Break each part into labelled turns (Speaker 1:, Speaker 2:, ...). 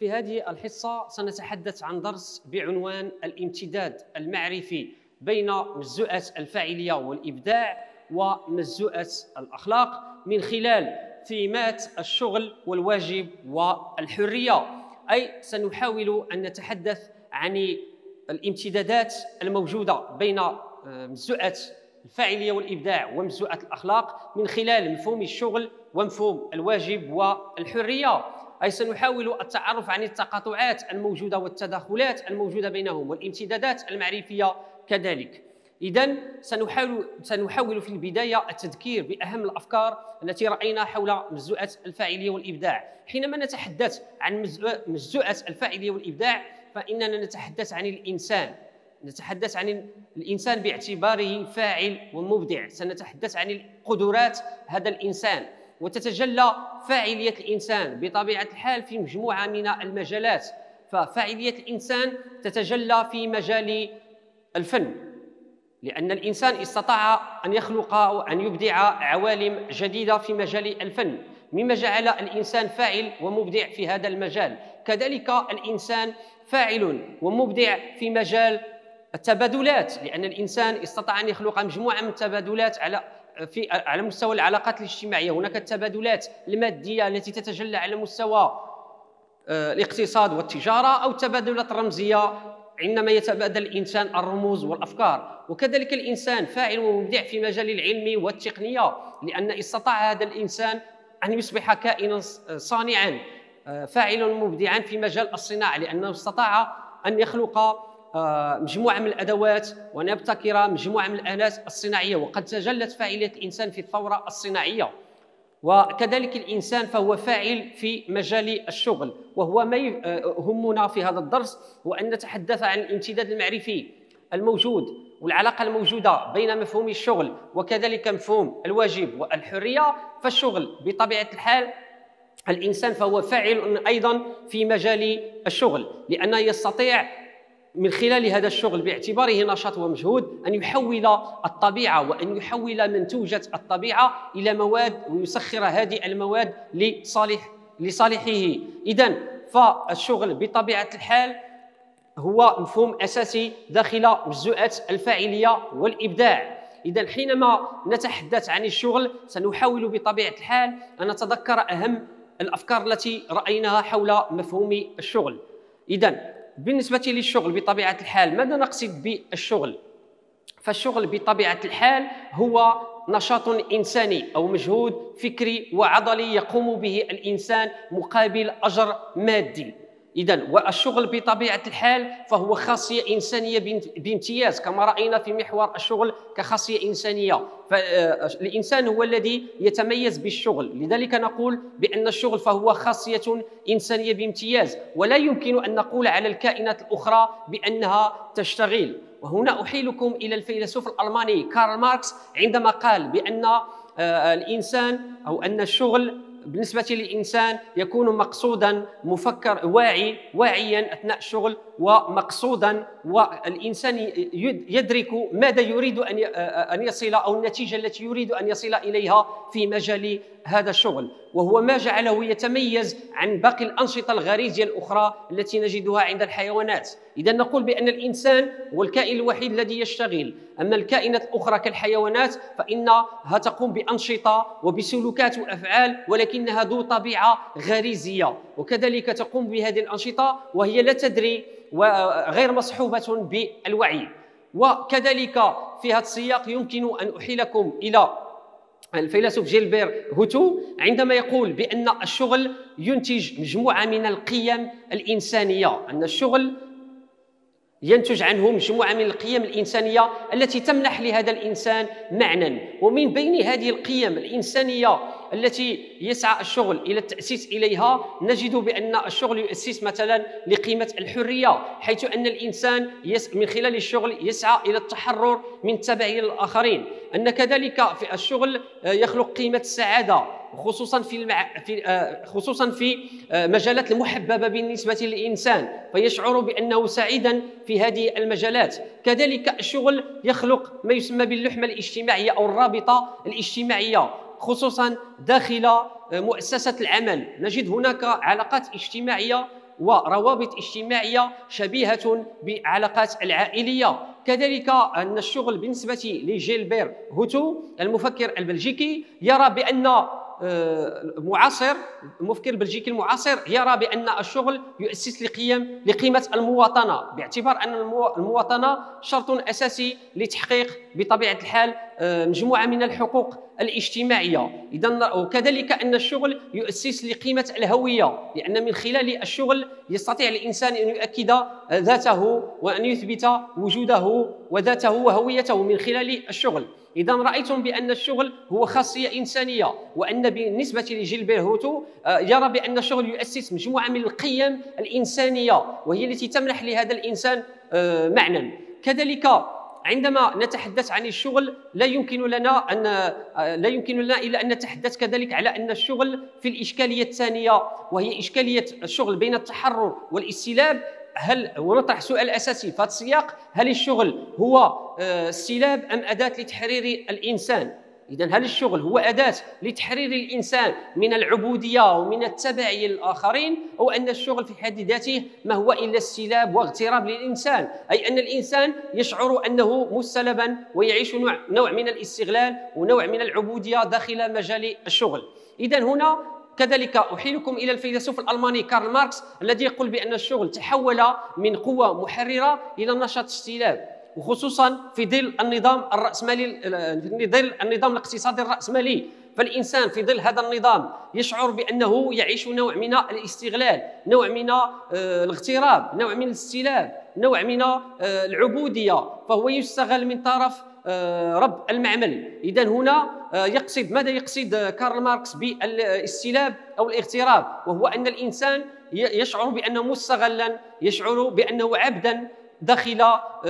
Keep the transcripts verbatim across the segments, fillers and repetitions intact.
Speaker 1: في هذه الحصة سنتحدث عن درس بعنوان الامتداد المعرفي بين مجزوءة الفاعلية والإبداع ومجزوءة الأخلاق من خلال ثيمات الشغل والواجب والحرية. أي سنحاول أن نتحدث عن الامتدادات الموجودة بين مجزوءة الفاعلية والإبداع ومجزوءة الأخلاق من خلال مفهوم الشغل ومفهوم الواجب والحرية. أي سنحاول التعرف عن التقاطعات الموجودة والتداخلات الموجودة بينهم والامتدادات المعرفية كذلك. إذن سنحاول سنحاول في البداية التذكير بأهم الأفكار التي رأينا حول مجزوءة الفاعلية والإبداع. حينما نتحدث عن مجزوءة الفاعلية والإبداع فإننا نتحدث عن الإنسان، نتحدث عن الإنسان باعتباره فاعل ومبدع، سنتحدث عن قدرات هذا الإنسان، وتتجلى فاعلية الإنسان بطبيعة الحال في مجموعة من المجالات. ففاعلية الإنسان تتجلى في مجال الفن، لأن الإنسان استطاع أن يخلق أو أن يبدع عوالم جديدة في مجال الفن، مما جعل الإنسان فاعل ومبدع في هذا المجال. كذلك الإنسان فاعل ومبدع في مجال التبادلات، لأن الإنسان استطاع أن يخلق مجموعة من التبادلات على في على مستوى العلاقات الاجتماعية. هناك التبادلات المادية التي تتجلى على مستوى الاقتصاد والتجارة، أو التبادلات الرمزية عندما يتبادل الإنسان الرموز والأفكار. وكذلك الإنسان فاعل ومبدع في مجال العلم والتقنية، لأن استطاع هذا الإنسان أن يصبح كائنا صانعا فاعلا مبدعا في مجال الصناعة، لأنه استطاع أن يخلق مجموعة من الأدوات وأن يبتكر مجموعة من الآلات الصناعية. وقد تجلت فاعلية الإنسان في الثورة الصناعية. وكذلك الإنسان فهو فاعل في مجال الشغل، وهو ما يهمنا في هذا الدرس، وأن نتحدث عن الامتداد المعرفي الموجود والعلاقة الموجودة بين مفهوم الشغل وكذلك مفهوم الواجب والحرية. فالشغل بطبيعة الحال الإنسان فهو فاعل أيضا في مجال الشغل، لأنه يستطيع من خلال هذا الشغل باعتباره نشاط ومجهود أن يحول الطبيعة وأن يحول منتوجة الطبيعة إلى مواد ويسخر هذه المواد لصالح لصالحه. إذن فالشغل بطبيعة الحال هو مفهوم أساسي داخل مجزوءة الفاعلية والإبداع. إذن حينما نتحدث عن الشغل سنحاول بطبيعة الحال أن نتذكر أهم الأفكار التي رأيناها حول مفهوم الشغل. إذن بالنسبة للشغل بطبيعة الحال ماذا نقصد بالشغل؟ فالشغل بطبيعة الحال هو نشاط إنساني أو مجهود فكري وعضلي يقوم به الإنسان مقابل أجر مادي. إذن والشغل بطبيعة الحال فهو خاصية إنسانية بامتياز، كما رأينا في محور الشغل كخاصية إنسانية. فالإنسان هو الذي يتميز بالشغل، لذلك نقول بأن الشغل فهو خاصية إنسانية بامتياز، ولا يمكن أن نقول على الكائنات الأخرى بأنها تشتغل. وهنا أحيلكم إلى الفيلسوف الألماني كارل ماركس عندما قال بأن الإنسان أو أن الشغل بالنسبة للإنسان يكون مقصودا مفكر واعي واعيا أثناء الشغل، ومقصودا والإنسان يدرك ماذا يريد أن يصل أو النتيجة التي يريد أن يصل إليها في مجال هذا الشغل، وهو ما جعله يتميز عن باقي الأنشطة الغريزية الأخرى التي نجدها عند الحيوانات. إذا نقول بأن الإنسان هو الكائن الوحيد الذي يشتغل، أما الكائنات الأخرى كالحيوانات فإنها تقوم بأنشطة وبسلوكات وأفعال ولكنها ذو طبيعة غريزية، وكذلك تقوم بهذه الأنشطة وهي لا تدري وغير مصحوبة بالوعي. وكذلك في هذا السياق يمكن أن أحيلكم إلى الفيلسوف جيلبير هوتو عندما يقول بأن الشغل ينتج مجموعة من القيم الإنسانية، أن الشغل ينتج عنه مجموعة من القيم الإنسانية التي تمنح لهذا الإنسان معنى. ومن بين هذه القيم الإنسانية التي يسعى الشغل إلى التأسيس إليها نجد بأن الشغل يؤسس مثلا لقيمة الحرية، حيث أن الإنسان من خلال الشغل يسعى إلى التحرر من التبعية للآخرين. أن كذلك في الشغل يخلق قيمة السعادة، خصوصا في المع... في خصوصا في مجالات المحببة بالنسبة للإنسان، فيشعر بأنه سعيدا في هذه المجالات. كذلك الشغل يخلق ما يسمى باللحمة الاجتماعية أو الرابطة الاجتماعية، خصوصا داخل مؤسسة العمل. نجد هناك علاقات اجتماعية وروابط اجتماعية شبيهة بالعلاقات العائلية. كذلك أن الشغل بالنسبة لجيلبير هوتو المفكر البلجيكي يرى بأن معاصر المفكر البلجيكي المعاصر يرى بأن الشغل يؤسس لقيم لقيمة المواطنة، باعتبار أن المواطنة شرط أساسي لتحقيق بطبيعة الحال مجموعة من الحقوق الاجتماعية. إذن وكذلك أن الشغل يؤسس لقيمة الهوية، لأن من خلال الشغل يستطيع الإنسان أن يؤكد ذاته وأن يثبت وجوده وذاته وهويته من خلال الشغل. إذا رأيتم بأن الشغل هو خاصية إنسانية، وأن بالنسبة لجيلبير هوتو يرى بأن الشغل يؤسس مجموعة من القيم الإنسانية وهي التي تمنح لهذا الإنسان معنى. كذلك عندما نتحدث عن الشغل لا يمكن لنا أن لا يمكن لنا إلا أن نتحدث كذلك على أن الشغل في الإشكالية الثانية، وهي إشكالية الشغل بين التحرر والاستلاب. هل ونطرح سؤال أساسي في هذا السياق: هل الشغل هو استلاب أم أداة لتحرير الإنسان؟ إذن هل الشغل هو أداة لتحرير الإنسان من العبودية ومن التبعية للآخرين، أو أن الشغل في حد ذاته ما هو إلا استلاب واغتراب للإنسان، أي أن الإنسان يشعر أنه مستلبا ويعيش نوع, نوع من الاستغلال ونوع من العبودية داخل مجال الشغل؟ إذن هنا كذلك أحيلكم إلى الفيلسوف الألماني كارل ماركس الذي يقول بأن الشغل تحول من قوة محررة إلى نشاط استلاب، وخصوصا في ظل النظام الرأسمالي في ظل النظام الاقتصادي الرأسمالي. فالإنسان في ظل هذا النظام يشعر بأنه يعيش نوع من الاستغلال، نوع من الاغتراب، نوع من الاستلاب، نوع من العبودية، فهو يستغل من طرف رب المعمل. إذن هنا يقصد ماذا يقصد كارل ماركس بالاستلاب أو الاغتراب؟ وهو أن الإنسان يشعر بأنه مستغلا، يشعر بأنه عبدا داخل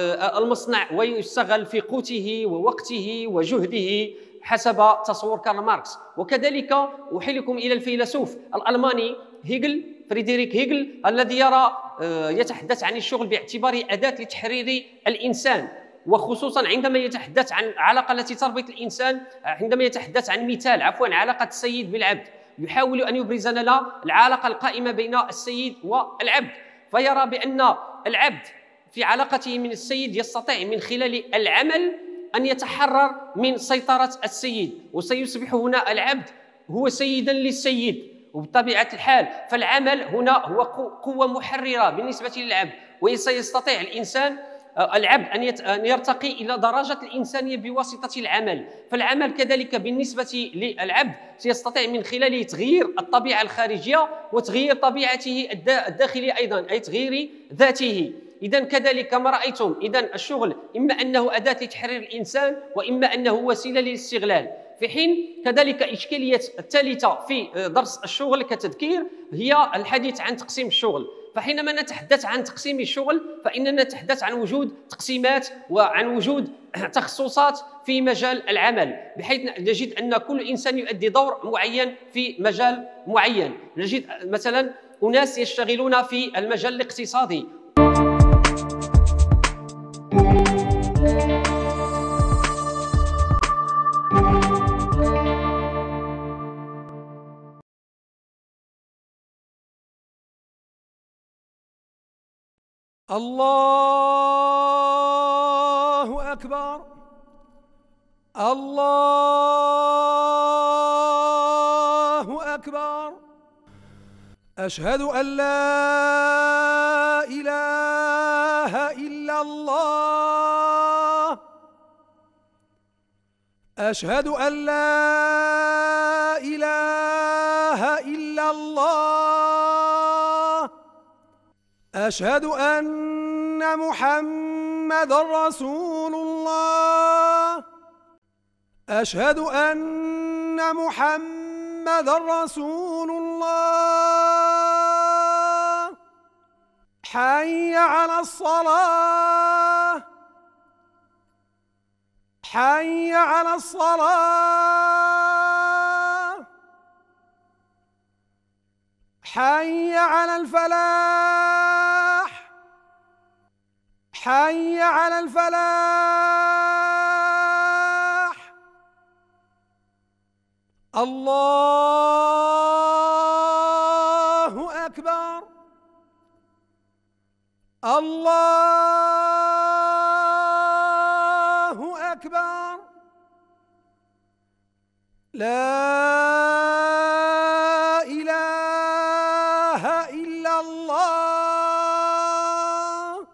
Speaker 1: المصنع ويستغل في قوته ووقته وجهده حسب تصور كارل ماركس. وكذلك أحيلكم إلى الفيلسوف الألماني هيجل فريدريك هيجل الذي يرى يتحدث عن الشغل باعتباره أداة لتحرير الإنسان، وخصوصا عندما يتحدث عن العلاقة التي تربط الإنسان، عندما يتحدث عن مثال عفوا علاقة السيد بالعبد، يحاول أن يبرز لنا العلاقة القائمة بين السيد والعبد، فيرى بأن العبد في علاقته من السيد يستطيع من خلال العمل أن يتحرر من سيطرة السيد، وسيصبح هنا العبد هو سيدا للسيد. وبطبيعة الحال فالعمل هنا هو قوة محررة بالنسبة للعبد، وسيستطيع الإنسان العبد أن يرتقي إلى درجة الإنسانية بواسطة العمل. فالعمل كذلك بالنسبة للعبد سيستطيع من خلاله تغيير الطبيعة الخارجية وتغيير طبيعته الداخلية أيضا، أي تغيير ذاته. إذن كذلك كما رأيتم، إذن الشغل إما أنه أداة لتحرير الإنسان وإما أنه وسيلة للاستغلال. في حين كذلك إشكالية الثالثة في درس الشغل كتذكير هي الحديث عن تقسيم الشغل. فحينما نتحدث عن تقسيم الشغل فإننا نتحدث عن وجود تقسيمات وعن وجود تخصصات في مجال العمل، بحيث نجد أن كل إنسان يؤدي دور معين في مجال معين. نجد مثلا أناس يشتغلون في المجال الاقتصادي،
Speaker 2: الله أكبر الله أكبر. أشهد أن لا إله إلا الله. أشهد أن لا إله إلا الله. أشهد أن محمد رسول الله. أشهد أن محمد رسول الله. حي على الصلاة. حي على الصلاة. حي على الفلاح. حي على الفلاح. الله أكبر الله أكبر. لا إله إلا الله.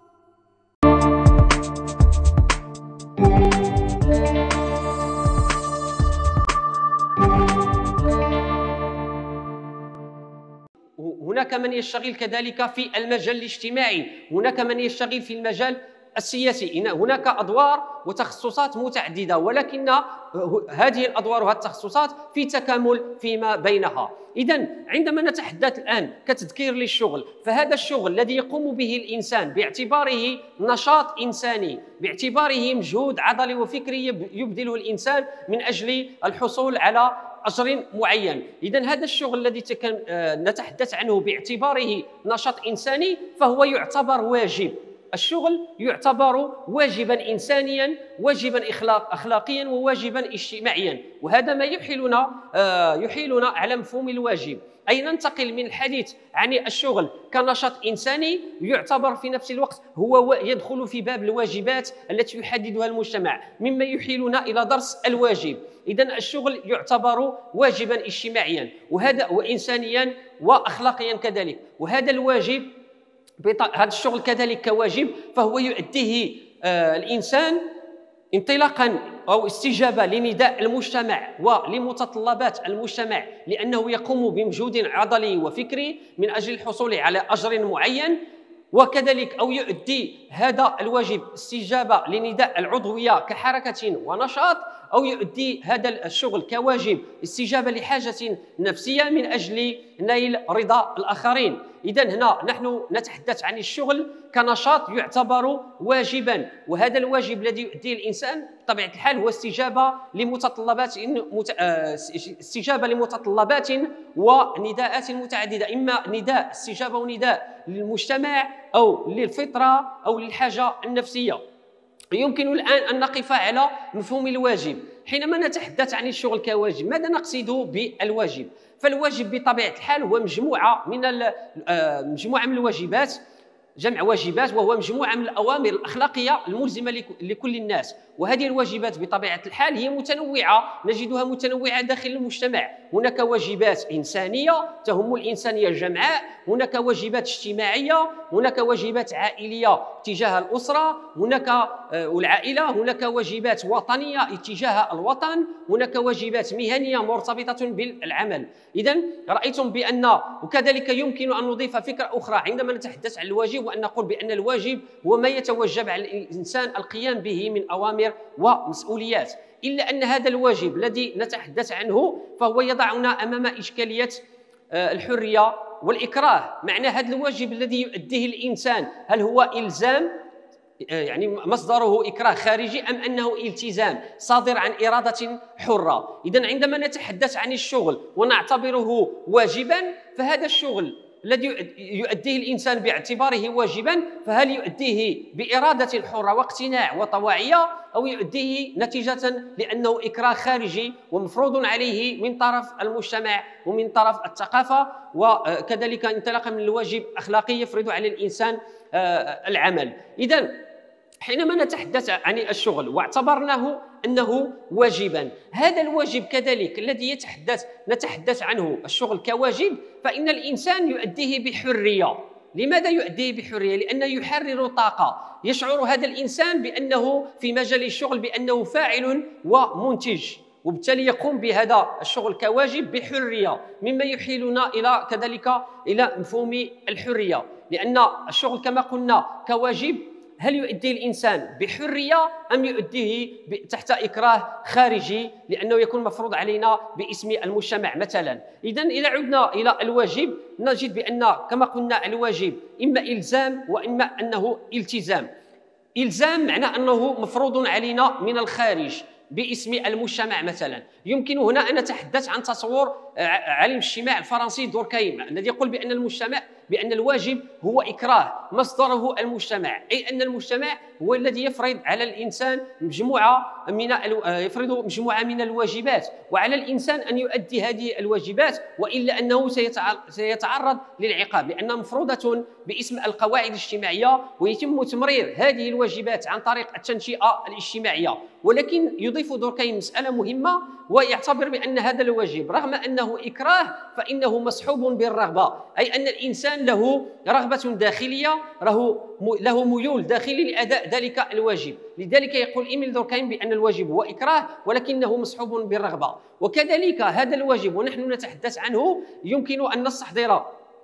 Speaker 1: هناك من يشتغل كذلك في المجال الاجتماعي، هناك من يشتغل في المجال السياسي، هناك أدوار وتخصصات متعددة، ولكن هذه الأدوار وهذه التخصصات في تكامل فيما بينها. إذن عندما نتحدث الآن كتذكير للشغل، فهذا الشغل الذي يقوم به الإنسان باعتباره نشاط إنساني، باعتباره مجهود عضلي وفكري يبذله الإنسان من أجل الحصول على أجر معين. إذن هذا الشغل الذي نتحدث عنه باعتباره نشاط إنساني فهو يعتبر واجب. الشغل يعتبر واجبا إنسانيا، واجبا إخلاق أخلاقيا، وواجبا اجتماعيا، وهذا ما يحيلنا يحيلنا على مفهوم الواجب، أي ننتقل من الحديث عن الشغل كنشاط إنساني يعتبر في نفس الوقت هو يدخل في باب الواجبات التي يحددها المجتمع، مما يحيلنا إلى درس الواجب. إذن الشغل يعتبر واجبا اجتماعيا وهذا وإنسانيا وأخلاقيا كذلك، وهذا الواجب هذا الشغل كذلك كواجب فهو يؤديه آه الإنسان انطلاقا أو استجابة لنداء المجتمع ولمتطلبات المجتمع، لأنه يقوم بمجهود عضلي وفكري من أجل الحصول على أجر معين، وكذلك أو يؤدي هذا الواجب استجابة لنداء العضوية كحركة ونشاط، أو يؤدي هذا الشغل كواجب استجابة لحاجة نفسية من أجل نيل رضا الآخرين. إذن هنا نحن نتحدث عن الشغل كنشاط يعتبر واجبا، وهذا الواجب الذي يؤديه الإنسان بطبيعة الحال هو استجابة لمتطلبات استجابة لمتطلبات ونداءات متعددة، إما نداء استجابة ونداء للمجتمع أو للفطرة أو للحاجة النفسية. يمكن الآن أن نقف على مفهوم الواجب. حينما نتحدث عن الشغل كواجب ماذا نقصد بالواجب؟ فالواجب بطبيعة الحال هو مجموعة من مجموعة من الواجبات، جمع واجبات، وهو مجموعة من الأوامر الأخلاقية الملزمة لكل الناس، وهذه الواجبات بطبيعة الحال هي متنوعة، نجدها متنوعة داخل المجتمع. هناك واجبات إنسانية تهم الإنسانية الجمعاء، هناك واجبات اجتماعية، هناك واجبات عائلية تجاه الأسرة، هناك والعائلة، هناك واجبات وطنية تجاه الوطن، هناك واجبات مهنية مرتبطة بالعمل. إذن رأيتم بأن وكذلك يمكن أن نضيف فكرة أخرى عندما نتحدث عن الواجب، وأن نقول بأن الواجب هو ما يتوجب على الإنسان القيام به من أوامر ومسؤوليات، إلا أن هذا الواجب الذي نتحدث عنه فهو يضعنا أمام إشكالية الحرية والإكراه. معنى هذا الواجب الذي يؤديه الإنسان هل هو إلزام يعني مصدره إكراه خارجي، أم أنه التزام صادر عن إرادة حرة؟ إذن عندما نتحدث عن الشغل ونعتبره واجبا، فهذا الشغل الذي يؤديه الإنسان باعتباره واجبا فهل يؤديه بإرادة حرة واقتناع وطواعية، أو يؤديه نتيجة لأنه إكراه خارجي ومفروض عليه من طرف المجتمع ومن طرف الثقافة، وكذلك انطلاقا من الواجب أخلاقي يفرض على الإنسان العمل. إذن حينما نتحدث عن الشغل واعتبرناه أنه واجبا، هذا الواجب كذلك الذي يتحدث نتحدث عنه الشغل كواجب، فإن الإنسان يؤديه بحرية. لماذا يؤديه بحرية؟ لأنه يحرر طاقة، يشعر هذا الإنسان بأنه في مجال الشغل بأنه فاعل ومنتج، وبالتالي يقوم بهذا الشغل كواجب بحرية، مما يحيلنا إلى كذلك إلى مفهوم الحرية، لأن الشغل كما قلنا كواجب هل يؤديه الإنسان بحرية أم يؤديه تحت إكراه خارجي لأنه يكون مفروض علينا باسم المجتمع مثلا؟ إذن إذا عدنا إلى الواجب نجد بأن كما قلنا الواجب إما إلزام وإما أنه التزام. إلزام معنى أنه مفروض علينا من الخارج باسم المجتمع مثلا. يمكن هنا أن نتحدث عن تصور عالم الاجتماع الفرنسي دوركايم الذي يقول بأن المجتمع بأن الواجب هو إكراه مصدره المجتمع، أي أن المجتمع هو الذي يفرض على الإنسان مجموعة من يفرض مجموعة من الواجبات، وعلى الإنسان أن يؤدي هذه الواجبات، وإلا أنه سيتعرض للعقاب، لأنها مفروضة باسم القواعد الاجتماعية، ويتم تمرير هذه الواجبات عن طريق التنشئة الاجتماعية. ولكن يضيف دوركايم مسألة مهمة، ويعتبر بأن هذا الواجب رغم أنه إكراه فإنه مصحوب بالرغبة، أي أن الإنسان له رغبة داخلية، له ميول داخلي لأداء ذلك الواجب. لذلك يقول إيميل دوركايم بأن الواجب هو إكراه ولكنه مصحوب بالرغبة. وكذلك هذا الواجب ونحن نتحدث عنه يمكن أن نستحضر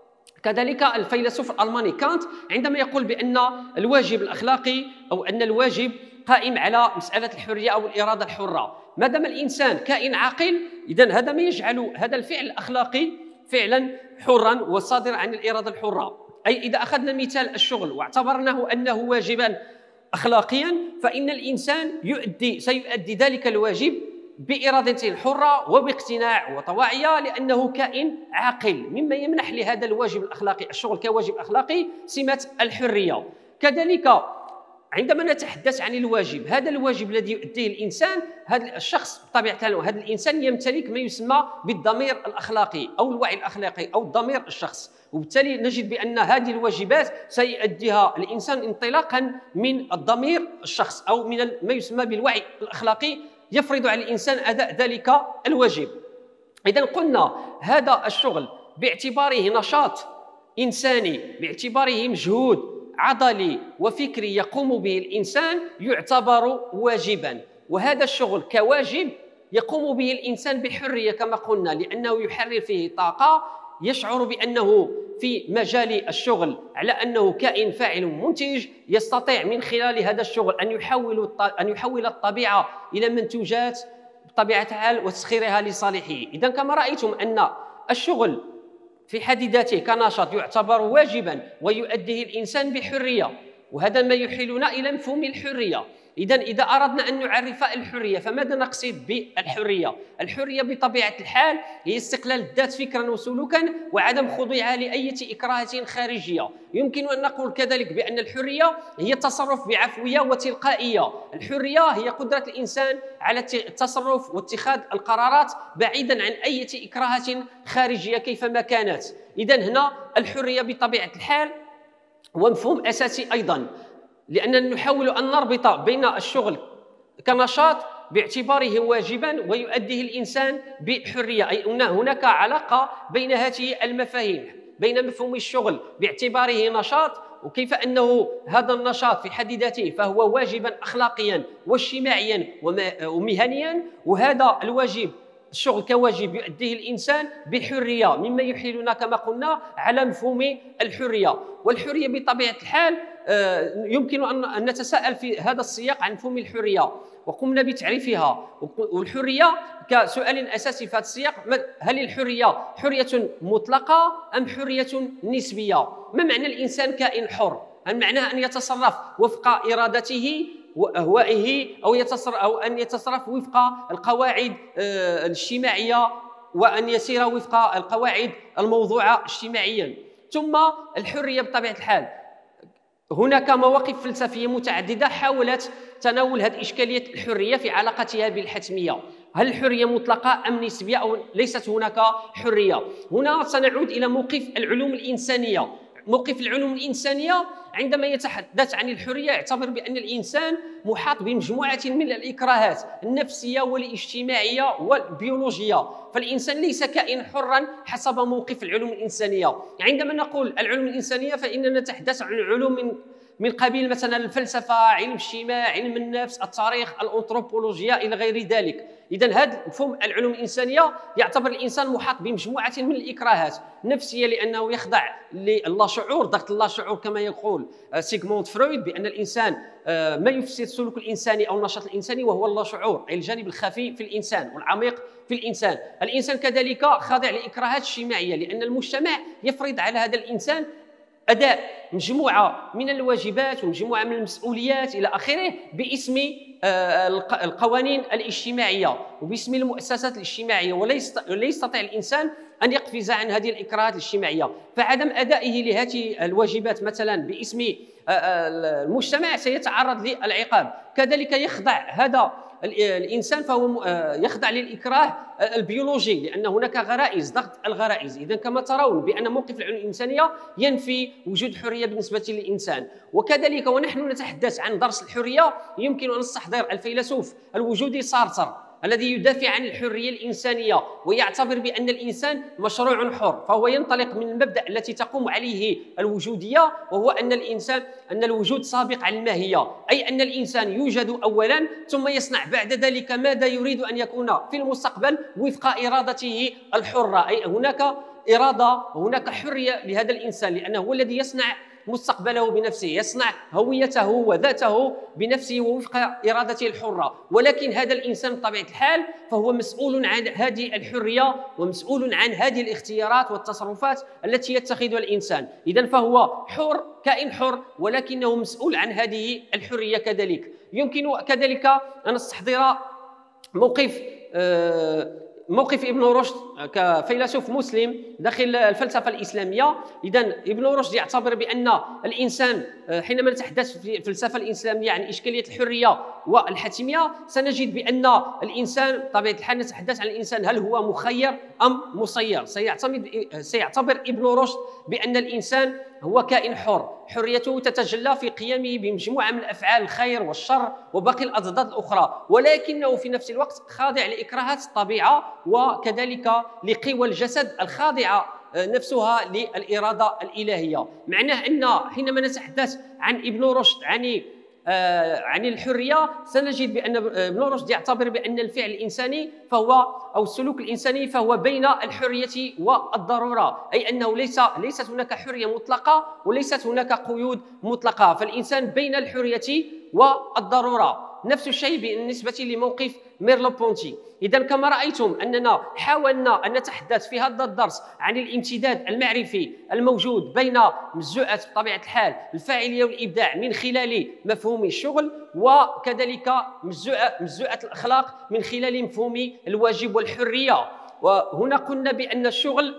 Speaker 1: كذلك الفيلسوف الألماني كانت عندما يقول بأن الواجب الأخلاقي أو أن الواجب قائم على مسألة الحرية أو الإرادة الحرة. ما دام الإنسان كائن عاقل، إذن هذا ما يجعل هذا الفعل الأخلاقي فعلا حرا وصادر عن الإرادة الحرة. أي إذا أخذنا مثال الشغل واعتبرناه أنه واجبا أخلاقيا، فإن الإنسان يؤدي سيؤدي ذلك الواجب بإرادة حرة وباقتناع وطواعية، لأنه كائن عاقل، مما يمنح لهذا الواجب الأخلاقي الشغل كواجب أخلاقي سمة الحرية. كذلك عندما نتحدث عن الواجب، هذا الواجب الذي يؤديه الإنسان، هذا الشخص بطبيعة الحال هذا الإنسان يمتلك ما يسمى بالضمير الأخلاقي أو الوعي الأخلاقي أو ضمير الشخص، وبالتالي نجد بأن هذه الواجبات سيؤديها الإنسان انطلاقا من الضمير الشخص أو من ما يسمى بالوعي الأخلاقي يفرض على الإنسان أداء ذلك الواجب. إذن قلنا هذا الشغل باعتباره نشاط إنساني، باعتباره مجهود عضلي وفكري يقوم به الإنسان، يعتبر واجبا. وهذا الشغل كواجب يقوم به الإنسان بحرية كما قلنا، لأنه يحرر فيه طاقة، يشعر بأنه في مجال الشغل على أنه كائن فاعل منتج، يستطيع من خلال هذا الشغل أن يحول أن يحول الطبيعة إلى منتوجات بطبيعة الحال وتسخيرها لصالحه. إذن كما رأيتم أن الشغل في حد ذاته كنشاط يعتبر واجبا ويؤديه الإنسان بحرية، وهذا ما يحيلنا إلى مفهوم الحرية. إذن إذا أردنا أن نعرف الحرية فماذا نقصد بالحرية؟ الحرية بطبيعة الحال هي استقلال الذات فكرا وسلوكا وعدم خضوعها لأي إكراهات خارجية. يمكن أن نقول كذلك بأن الحرية هي التصرف بعفوية وتلقائية. الحرية هي قدرة الإنسان على التصرف واتخاذ القرارات بعيدا عن أي إكراهات خارجية كيفما كانت. إذن هنا الحرية بطبيعة الحال هو مفهوم أساسي أيضا، لأننا نحاول أن نربط بين الشغل كنشاط باعتباره واجبا ويؤديه الإنسان بحرية، أي أن هناك علاقة بين هذه المفاهيم، بين مفهوم الشغل باعتباره نشاط وكيف أنه هذا النشاط في حد ذاته فهو واجبا أخلاقيا واجتماعيا ومهنيا، وهذا الواجب الشغل كواجب يؤديه الإنسان بحرية، مما يحيلنا كما قلنا على مفهوم الحرية. والحرية بطبيعة الحال يمكن أن نتساءل في هذا السياق عن مفهوم الحرية، وقمنا بتعريفها. والحرية كسؤال أساسي في هذا السياق، هل الحرية حرية مطلقة أم حرية نسبية؟ ما معنى الإنسان كائن حر؟ هل معناه أن يتصرف وفق إرادته وأهوائه أو يتصرف أو أن يتصرف وفق القواعد الاجتماعية وأن يسير وفق القواعد الموضوعة اجتماعيا؟ ثم الحرية بطبيعة الحال هناك مواقف فلسفية متعددة حاولت تناول هذه إشكالية الحرية في علاقتها بالحتمية. هل الحرية مطلقة أم نسبية أو ليست هناك حرية؟ هنا سنعود إلى موقف العلوم الإنسانية. موقف العلوم الإنسانية عندما يتحدث عن الحرية يعتبر بأن الإنسان محاط بمجموعة من الإكراهات النفسية والاجتماعية والبيولوجية، فالإنسان ليس كائن حرا حسب موقف العلوم الإنسانية. عندما نقول العلوم الإنسانية فإننا نتحدث عن علوم من من قبيل مثلا الفلسفة، علم الاجتماع، علم النفس، التاريخ، الأنثروبولوجيا إلى غير ذلك. إذن هذا مفهوم العلوم الإنسانية يعتبر الإنسان محاط بمجموعة من الإكراهات النفسية، لأنه يخضع للاشعور، ضغط اللاشعور كما يقول سيغموند فرويد، بأن الإنسان ما يفسد السلوك الإنساني أو النشاط الإنساني وهو اللاشعور، أي الجانب الخفي في الإنسان والعميق في الإنسان. الإنسان كذلك خاضع لإكراهات اجتماعية، لأن المجتمع يفرض على هذا الإنسان أداء مجموعة من الواجبات ومجموعة من المسؤوليات إلى آخره باسم القوانين الاجتماعية وباسم المؤسسات الاجتماعية، ولا يستطيع الإنسان أن يقفز عن هذه الإكراهات الاجتماعية. فعدم أدائه لهذه الواجبات مثلا باسم المجتمع سيتعرض للعقاب. كذلك يخضع هذا الانسان فهو يخضع للاكراه البيولوجي، لان هناك غرائز، ضغط الغرائز. اذا كما ترون بان موقف العنف الانسانيه ينفي وجود حريه بالنسبه للانسان. وكذلك ونحن نتحدث عن درس الحريه يمكن ان نستحضر الفيلسوف الوجودي سارتر الذي يدافع عن الحريه الانسانيه ويعتبر بان الانسان مشروع حر، فهو ينطلق من المبدا التي تقوم عليه الوجوديه، وهو ان الانسان ان الوجود سابق على الماهيه، اي ان الانسان يوجد اولا ثم يصنع بعد ذلك ماذا يريد ان يكون في المستقبل وفق ارادته الحره. اي هناك اراده، هناك حريه لهذا الانسان، لانه هو الذي يصنع مستقبله بنفسه، يصنع هويته وذاته بنفسه ووفق إرادته الحرة. ولكن هذا الإنسان بطبيعة الحال فهو مسؤول عن هذه الحرية ومسؤول عن هذه الاختيارات والتصرفات التي يتخذها الإنسان. إذن فهو حر، كائن حر، ولكنه مسؤول عن هذه الحرية كذلك. يمكن كذلك أن نستحضر موقف آه موقف ابن رشد كفيلسوف مسلم داخل الفلسفه الاسلاميه. اذا ابن رشد يعتبر بان الانسان حينما نتحدث في الفلسفه الاسلاميه عن اشكاليه الحريه والحتميه سنجد بان الانسان بطبيعه الحال نتحدث عن الانسان هل هو مخير ام مسير. سيعتمد سيعتبر ابن رشد بان الانسان هو كائن حر، حريته تتجلى في قيامه بمجموعه من افعال الخير والشر وباقي الاضداد الاخرى، ولكنه في نفس الوقت خاضع لاكراهات الطبيعه وكذلك لقوى الجسد الخاضعه نفسها للاراده الالهيه. معناه ان حينما نتحدث عن ابن رشد عن آه عن الحريه سنجد بان ابن رشد يعتبر بان الفعل الانساني فهو او السلوك الانساني فهو بين الحريه والضروره، اي انه ليس ليست هناك حريه مطلقه وليست هناك قيود مطلقه، فالانسان بين الحريه والضروره. نفس الشيء بالنسبه لموقف ميرلو بونتي. اذا كما رايتم اننا حاولنا ان نتحدث في هذا الدرس عن الامتداد المعرفي الموجود بين مجزوءه بطبيعه الحال الفاعليه والابداع من خلال مفهوم الشغل، وكذلك مجزوءه مجزوءه الاخلاق من خلال مفهوم الواجب والحريه. وهنا قلنا بان الشغل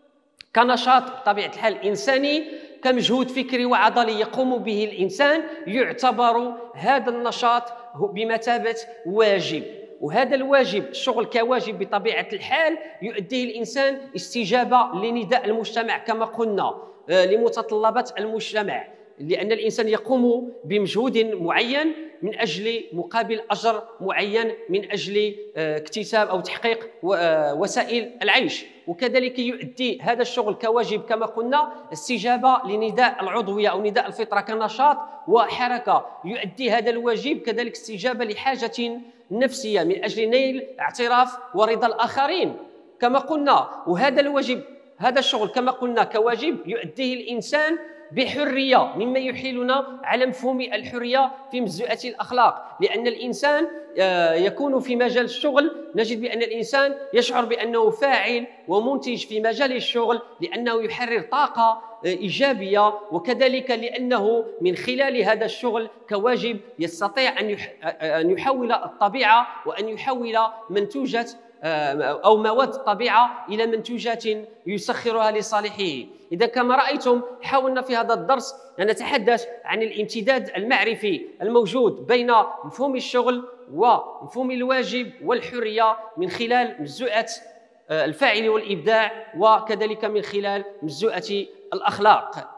Speaker 1: كنشاط بطبيعه الحال انساني، كمجهود فكري وعضلي يقوم به الانسان، يعتبر هذا النشاط بمثابه واجب. وهذا الواجب الشغل كواجب بطبيعه الحال يؤديه الانسان استجابه لنداء المجتمع كما قلنا، لمتطلبات المجتمع، لان الانسان يقوم بمجهود معين من اجل مقابل اجر معين من اجل اكتساب او تحقيق وسائل العيش. وكذلك يؤدي هذا الشغل كواجب كما قلنا استجابه لنداء العضويه او نداء الفطره كنشاط وحركه. يؤدي هذا الواجب كذلك استجابه لحاجه نفسيه من اجل نيل اعتراف ورضا الاخرين كما قلنا. وهذا الواجب هذا الشغل كما قلنا كواجب يؤديه الانسان بحريه، مما يحيلنا على مفهوم الحريه في مجزوءة الاخلاق، لان الانسان يكون في مجال الشغل نجد بان الانسان يشعر بانه فاعل ومنتج في مجال الشغل، لانه يحرر طاقه ايجابيه، وكذلك لانه من خلال هذا الشغل كواجب يستطيع ان يحول الطبيعه وان يحول منتوجات أو مواد الطبيعة إلى منتوجات يسخرها لصالحه. إذا كما رأيتم حاولنا في هذا الدرس أن نتحدث عن الامتداد المعرفي الموجود بين مفهوم الشغل ومفهوم الواجب والحرية من خلال مجزوءة الفاعل والإبداع، وكذلك من خلال مجزوءة الأخلاق.